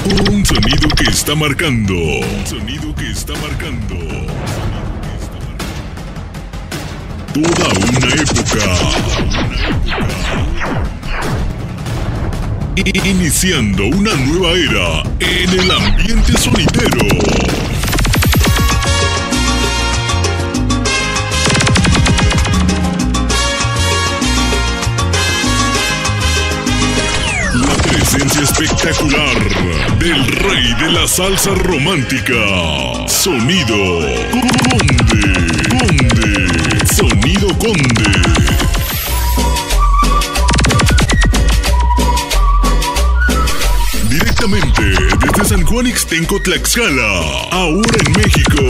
Un sonido que está marcando. Un sonido que está marcando. Toda una época. Iniciando una nueva era en el ambiente sonidero. La presencia espectacular del rey de la salsa romántica. Sonido Conde. Sonido Conde. Directamente desde San Juan Ixtenco, Tlaxcala, ahora en México.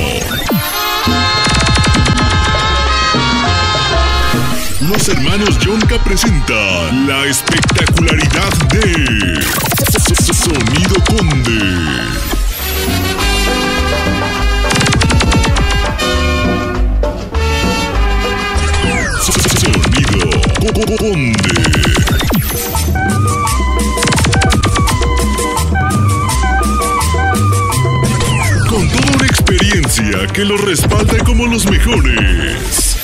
Los hermanos Yonka presentan la espectacularidad de Sonido Conde. Sonido Conde. Con toda una experiencia que los respalda como los mejores.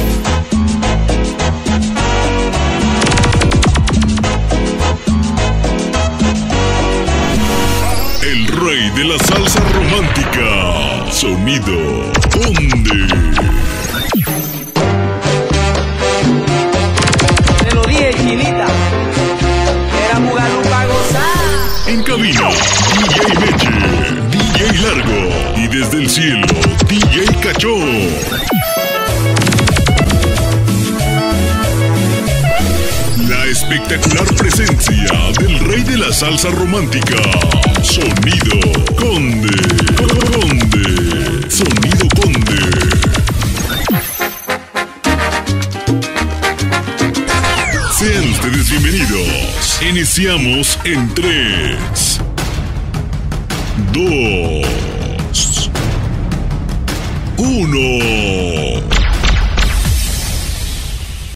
El rey de la salsa romántica. Sonido Conde. Te lo dije, chinita. Era jugarlo para gozar. En cabina, DJ Meche, DJ Largo y desde el cielo, DJ Cachó. La espectacular presencia del rey de la salsa romántica. Sonido Conde. Sonido Conde. Sean ustedes bienvenidos. Iniciamos en 3, 2, 1.